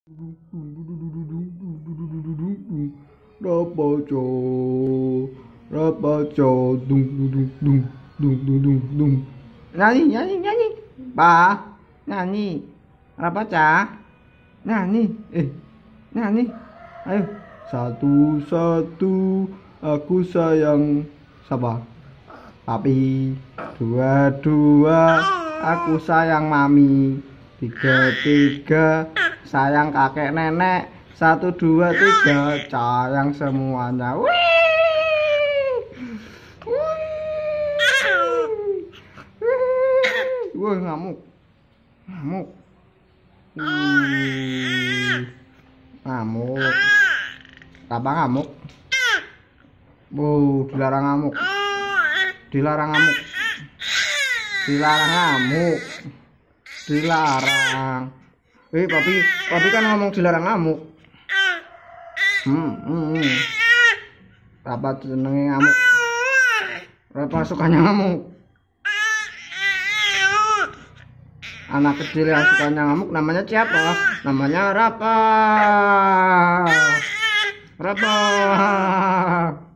Rapaco, rapaco, dung dung dung dung dung dung dung dung. Nyanyi, nyanyi, nyanyi. Pak, nyanyi. Rapaca, nyanyi. Nyanyi. Ayo. Satu, satu, aku sayang siapa? Papi. Dua, dua, aku sayang mami. Tiga, tiga, sayang kakek nenek. Satu, dua, tiga, sayang semuanya. Wih, ngamuk, ngamuk, ngamuk. Apa ngamuk? Dilarang ngamuk, dilarang ngamuk, dilarang ngamuk, dilarang. Papi kan ngomong dilarang ngamuk. Apa senengnya ngamuk? Apa sukanya ngamuk? Anak kecil yang sukanya ngamuk namanya siapa? Namanya Rapa. Rapa.